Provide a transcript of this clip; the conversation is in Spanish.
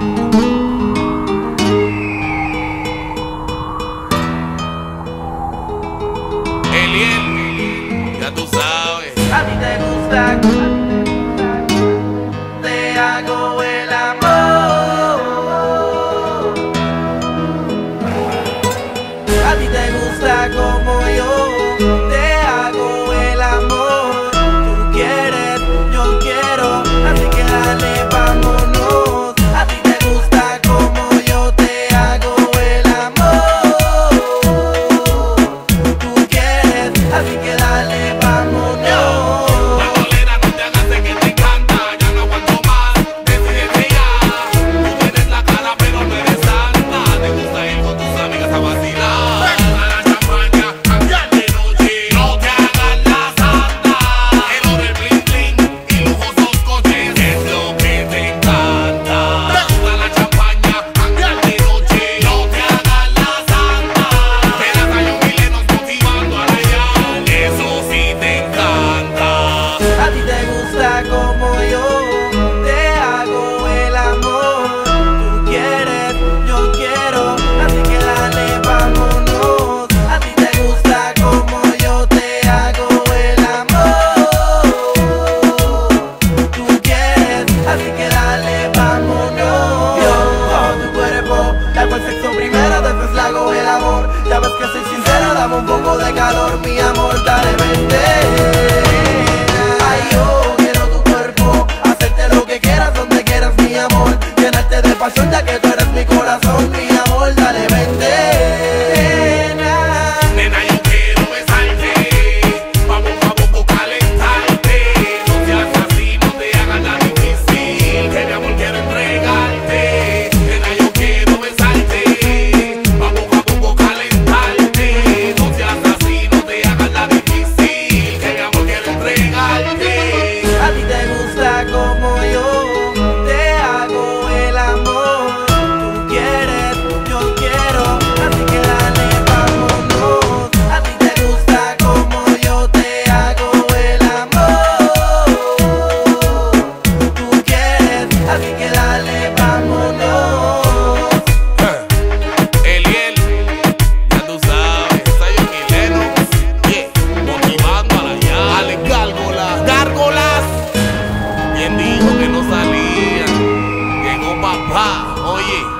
Eliel, ya tú sabes. A ti te gusta, te hago el amor. A ti te gusta como yo te hago el amor. Tú quieres, yo quiero, así que dale, vámonos. A ti te gusta como yo te hago el amor. Tú quieres, así que dale, vámonos. Como yo te hago el amor. Tú quieres, yo quiero, así que dale, vámonos. A ti te gusta como yo te hago el amor. Tú quieres, así que dale, vámonos. Yo, tu cuerpo, le hago el sexo primero, después le hago el amor. Ya ves que soy sincero, dame un poco de calor, mi amor, dale, vente. Ay, yo pasión, ya que tú eres mi corazón, mi amor, dale, vente. Nena, yo quiero besarte, vamos a poco calentarte. No seas así, no te hagas la difícil, que mi amor quiero entregarte. Nena, yo quiero besarte, vamos a poco calentarte. No seas así, no te hagas la difícil, que mi amor quiero entregarte. A ti te gusta como yo te hago el amor. Así que dale, vámonos. Eliel, ya tú sabes, Zion y Lennox, motivando a la ya. Ale, gárgolas. Quien dijo que no salían, llegó papá, oye.